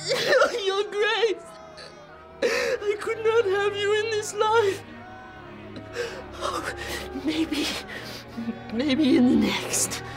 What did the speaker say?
Your Grace, I could not have you in this life. Oh, maybe in the next.